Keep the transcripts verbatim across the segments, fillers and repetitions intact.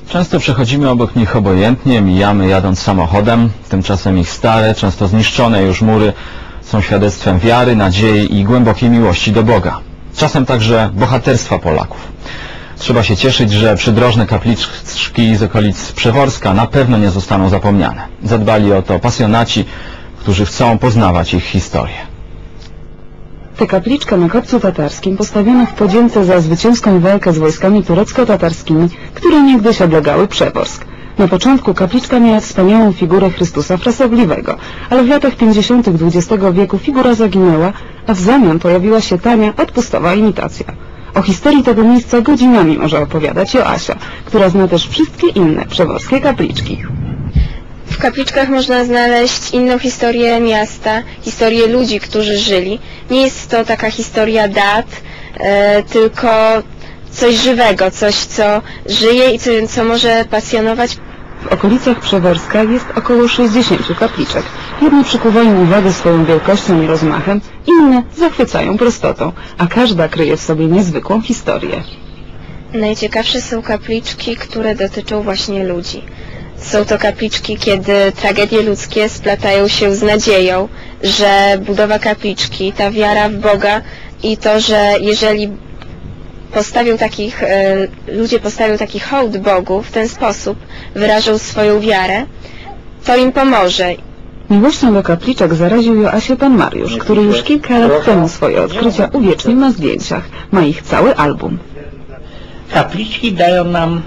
Często przechodzimy obok nich obojętnie, mijamy jadąc samochodem. Tymczasem ich stare, często zniszczone już mury są świadectwem wiary, nadziei i głębokiej miłości do Boga. Czasem także bohaterstwa Polaków. Trzeba się cieszyć, że przydrożne kapliczki z okolic Przeworska na pewno nie zostaną zapomniane. Zadbali o to pasjonaci, którzy chcą poznawać ich historię. Tę kapliczkę na Kopcu Tatarskim postawiono w podzięce za zwycięską walkę z wojskami turecko-tatarskimi, które niegdyś oblegały Przeworsk. Na początku kapliczka miała wspaniałą figurę Chrystusa Frasobliwego, ale w latach pięćdziesiątych dwudziestego wieku figura zaginęła, a w zamian pojawiła się tania, odpustowa imitacja. O historii tego miejsca godzinami może opowiadać Joasia, która zna też wszystkie inne przeworskie kapliczki. W kapliczkach można znaleźć inną historię miasta, historię ludzi, którzy żyli. Nie jest to taka historia dat, e, tylko coś żywego, coś co żyje i co, co może pasjonować. W okolicach Przeworska jest około sześćdziesięciu kapliczek. Jedne przykuwają uwagę swoją wielkością i rozmachem, inne zachwycają prostotą, a każda kryje w sobie niezwykłą historię. Najciekawsze są kapliczki, które dotyczą właśnie ludzi. Są to kapliczki, kiedy tragedie ludzkie splatają się z nadzieją, że budowa kapliczki, ta wiara w Boga i to, że jeżeli postawią takich, e, ludzie postawią taki hołd Bogu w ten sposób, wyrażą swoją wiarę, to im pomoże. Miłością do kapliczek zaraził Joasię pan Mariusz, który już kilka lat temu swoje odkrycia uwiecznił na zdjęciach. Ma ich cały album. Kapliczki dają nam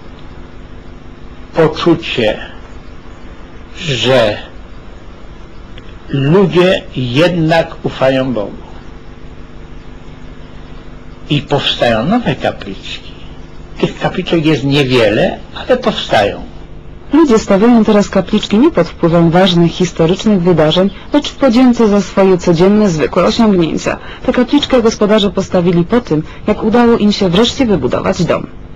poczucie, że ludzie jednak ufają Bogu. I powstają nowe kapliczki. Tych kapliczek jest niewiele, ale powstają. Ludzie stawiają teraz kapliczki nie pod wpływem ważnych historycznych wydarzeń, lecz w podzięce za swoje codzienne, zwykłe osiągnięcia. Tę kapliczkę gospodarze postawili po tym, jak udało im się wreszcie wybudować dom.